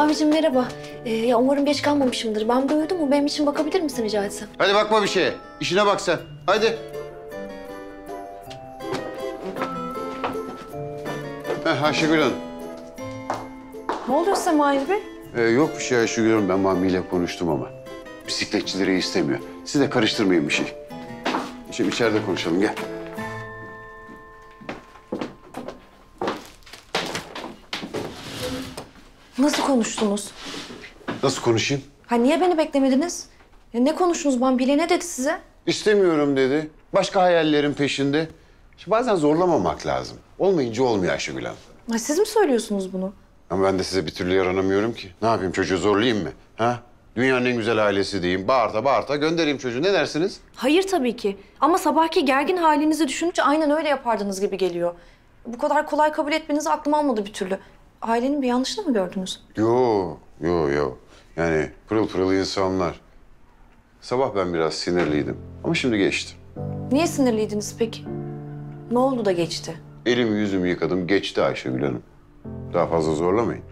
Sami'cim merhaba. Ya umarım geç kalmamışımdır. Ben bir uyudum mu? Benim için bakabilir misin rica etsem? Hadi bakma bir şeye. İşine bak sen. Hadi. Ayşegül Hanım. Ne oluyor size Mahir Bey? Yok bir şey Ayşegül Hanım. Ben Mami ile konuştum ama. Bisikletçileri istemiyor. Siz de karıştırmayın bir şey. Şimdi içeride konuşalım. Gel. Nasıl konuştunuz? Nasıl konuşayım? Ha niye beni beklemediniz? Ya ne konuştunuz? Bile ne dedi size? İstemiyorum dedi. Başka hayallerin peşinde. Şimdi bazen zorlamamak lazım. Olmayınca olmuyor Ayşegül Hanım. Ha, siz mi söylüyorsunuz bunu? Ama ben de size bir türlü yaranamıyorum ki. Ne yapayım, çocuğu zorlayayım mı? Ha? Dünyanın en güzel ailesi diyeyim. Bağırta göndereyim çocuğu. Ne dersiniz? Hayır tabii ki. Ama sabahki gergin halinizi düşününce aynen öyle yapardınız gibi geliyor. Bu kadar kolay kabul etmenizi aklım almadı bir türlü. Ailenin bir yanlışını mı gördünüz? Yo. Yani pırıl pırıl insanlar. Sabah ben biraz sinirliydim. Ama şimdi geçti. Niye sinirliydiniz peki? Ne oldu da geçti? Elimi yüzümü yıkadım. Geçti Ayşegül Hanım. Daha fazla zorlamayın.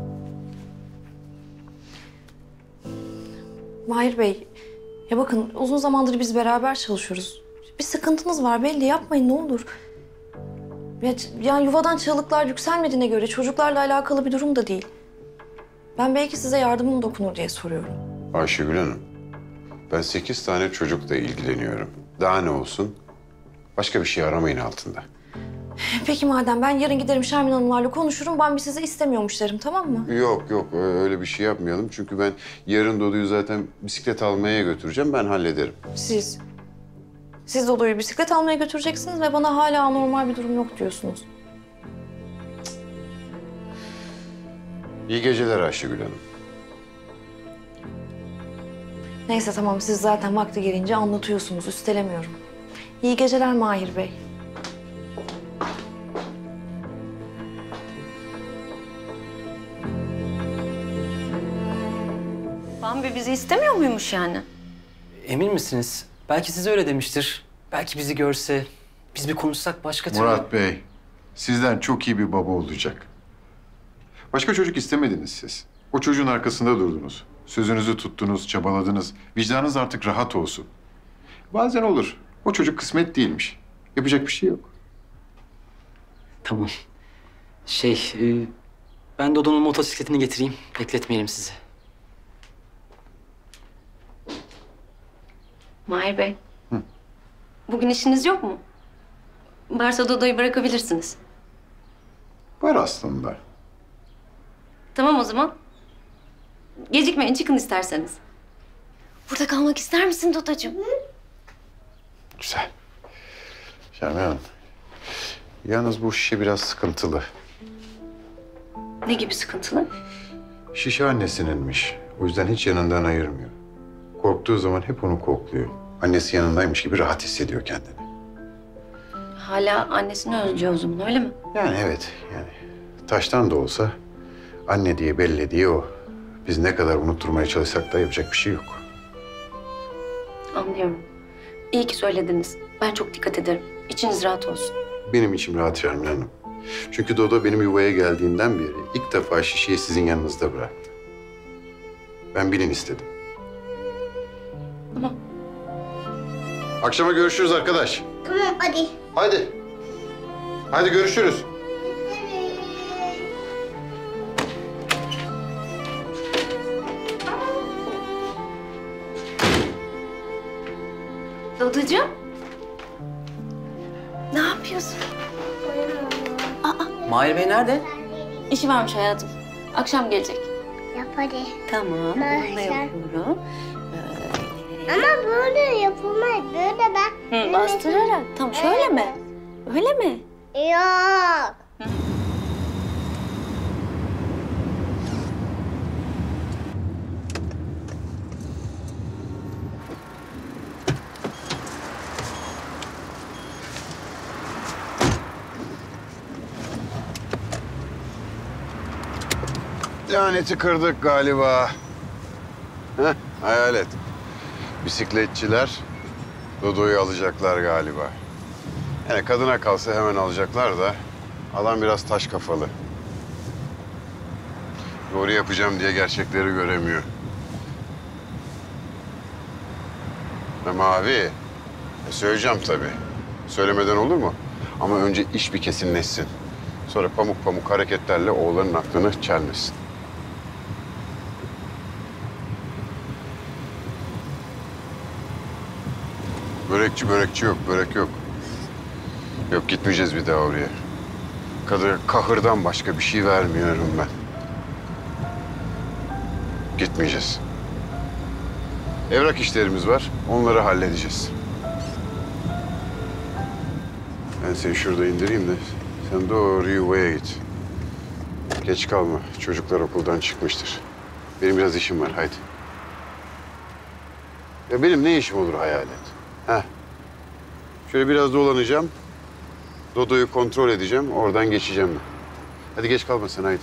Mahir Bey, ya bakın uzun zamandır biz beraber çalışıyoruz. Bir sıkıntınız var belli, yapmayın ne olur. Yani yuvadan çığlıklar yükselmediğine göre çocuklarla alakalı bir durum da değil. Ben belki size yardımım dokunur diye soruyorum. Ayşegül Hanım, ben 8 tane çocukla ilgileniyorum. Daha ne olsun? Başka bir şey aramayın altında. Peki madem ben yarın giderim Şermin Hanımlarla konuşurum. Ben bir sizi istemiyormuş derim, tamam mı? Yok öyle bir şey yapmayalım. Çünkü ben yarın Dodo'yu zaten bisiklet almaya götüreceğim. Ben hallederim. Siz Dodo'yu bisiklet almaya götüreceksiniz ve bana hala anormal bir durum yok diyorsunuz. İyi geceler Ayşegül Hanım. Neyse tamam, siz zaten vakti gelince anlatıyorsunuz, üstelemiyorum. İyi geceler Mahir Bey. Bambi bizi istemiyor muymuş yani? Emin misiniz? Belki size öyle demiştir. Belki bizi görse, biz bir konuşsak başka türlü... Murat Bey, sizden çok iyi bir baba olacak. Başka çocuk istemediniz siz. O çocuğun arkasında durdunuz. Sözünüzü tuttunuz, çabaladınız. Vicdanınız artık rahat olsun. Bazen olur. O çocuk kısmet değilmiş. Yapacak bir şey yok. Tamam. Ben Dodo'nun motosikletini getireyim. Bekletmeyelim sizi. Mahir Bey. Bugün işiniz yok mu? Varsa Dodo'yu bırakabilirsiniz. Var aslında. Tamam o zaman. Gecikmeyin, çıkın isterseniz. Burada kalmak ister misin Dodo'cum? Güzel. Şermin Hanım. Yalnız bu şişe biraz sıkıntılı. Ne gibi sıkıntılı? Şişe annesininmiş. O yüzden hiç yanından ayırmıyor. Korktuğu zaman hep onu kokluyor. Annesi yanındaymış gibi rahat hissediyor kendini. Hala annesini özlüyor o zaman, öyle mi? Yani evet. Yani taştan da olsa anne diye bellediği o. Biz ne kadar unutturmaya çalışsak da yapacak bir şey yok. Anlıyorum. İyi ki söylediniz. Ben çok dikkat ederim. İçiniz rahat olsun. Benim içim rahat Şermin Hanım. Çünkü Dodo benim yuvaya geldiğinden beri ilk defa şişeyi sizin yanınızda bıraktı. Ben bilin istedim. Tamam. Akşama görüşürüz arkadaş. Tamam hadi. Hadi. Hadi görüşürüz. Dodo'cum. Ne yapıyorsun? Mahir Bey nerede? İşi varmış hayatım. Akşam gelecek. Yap hadi. Tamam. Ben- Bunu da yapıyorum. Ama böyle yapılmaz. Böyle ben... Bastırarak. Tamam şöyle mi? Öyle mi? Yok. Laneti kırdık galiba. Heh, hayal et. Bisikletçiler Dodo'yu alacaklar galiba. Yani kadına kalsa hemen alacaklar da adam biraz taş kafalı. Doğru yapacağım diye gerçekleri göremiyor. Ama abi, söyleyeceğim tabii. Söylemeden olur mu? Ama önce iş bir kesinleşsin. Sonra pamuk pamuk hareketlerle oğlanın aklını çelmesin. Börekçi yok, börek yok. Yok, gitmeyeceğiz bir daha oraya. Kadına kahırdan başka bir şey vermiyorum ben. Gitmeyeceğiz. Evrak işlerimiz var, onları halledeceğiz. Ben seni şurada indireyim de sen doğru yuvaya git. Geç kalma, çocuklar okuldan çıkmıştır. Benim biraz işim var, haydi. Ya benim ne işim olur hayal et. Heh. Şöyle biraz dolanacağım. Dodo'yu kontrol edeceğim, oradan geçeceğim ben. Hadi geç kalma sen, haydi.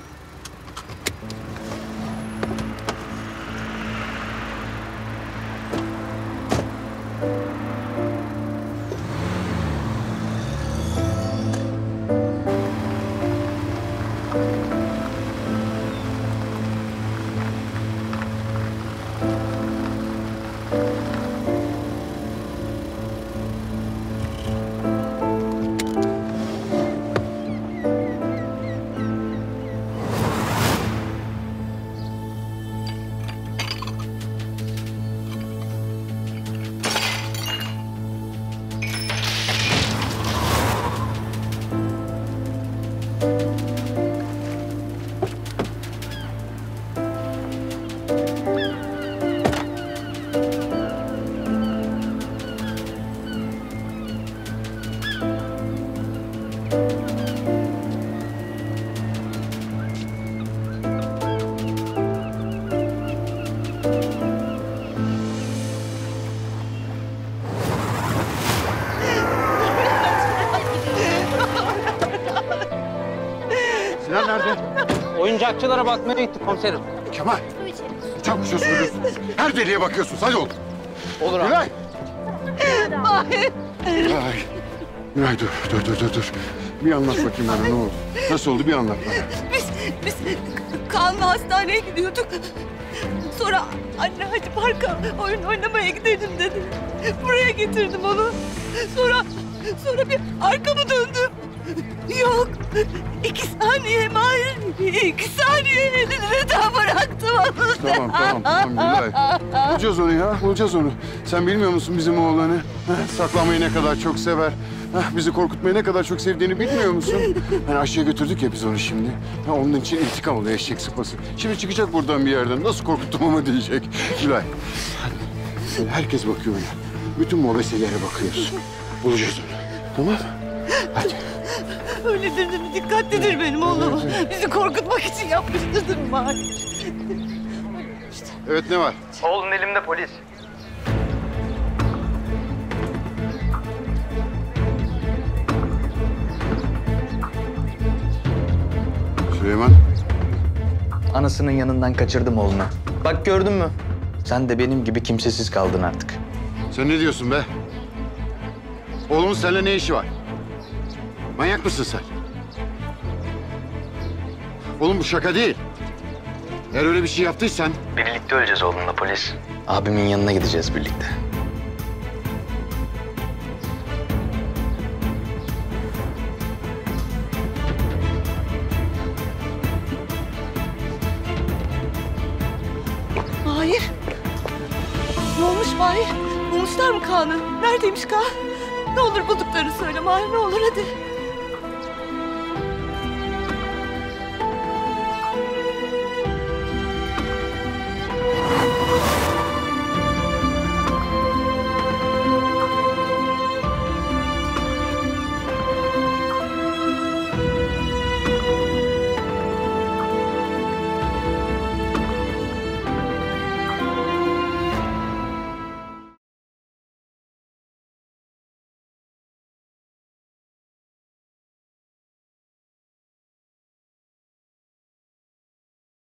Sinan nerede? Oyuncakçılara bakmaya gittik komiserim. Kemal. Çok susuyorsunuz. Her deliğe bakıyorsunuz. Hadi oğlum. Olur abi. Gülay. Gülay. Gülay dur. Bir anlat bakayım bana ne oldu? Nasıl oldu bir anlat bana. Biz Kaan'la hastaneye gidiyorduk. Sonra anne hadi parka oyun oynamaya gidelim dedi. Buraya getirdim onu. Sonra bir arkamı döndüm. Yok. 2 saniye Mahir. 2 saniye elini daha bıraktım onu. Tamam Gülay. Bulacağız onu ya, bulacağız onu. Sen bilmiyor musun bizim oğlanı? Saklanmayı ne kadar çok sever. Bizi korkutmayı ne kadar çok sevdiğini bilmiyor musun? Hani aşağıya götürdük ya biz onu şimdi. Onun için intikam oluyor eşek sıpası. Şimdi çıkacak buradan bir yerden. Nasıl korkuttum ama diyecek. Gülay. Hadi. Herkes bakıyor ona. Bütün mobeselere bakıyoruz. Bulacağız onu. Tamam? Hadi. Öyledir değil mi? Dikkatlidir benim oğlum. Bizi korkutmak için yapmıştır değil mi Mahir? Evet ne var? Oğlun elimde polis. Süleyman. Anasının yanından kaçırdım oğlunu. Bak gördün mü? Sen de benim gibi kimsesiz kaldın artık. Sen ne diyorsun be? Oğlumun seninle ne işi var? Manyak mısın sen? Oğlum bu şaka değil. Eğer öyle bir şey yaptıysan... Birlikte öleceğiz oğlumla polis. Abimin yanına gideceğiz birlikte. Mahir. Ne olmuş Mahir? Bulmuşlar mı Kaan'ı? Neredeymiş Kaan? Ne olur bulduklarını söyle Mahir, ne olur hadi.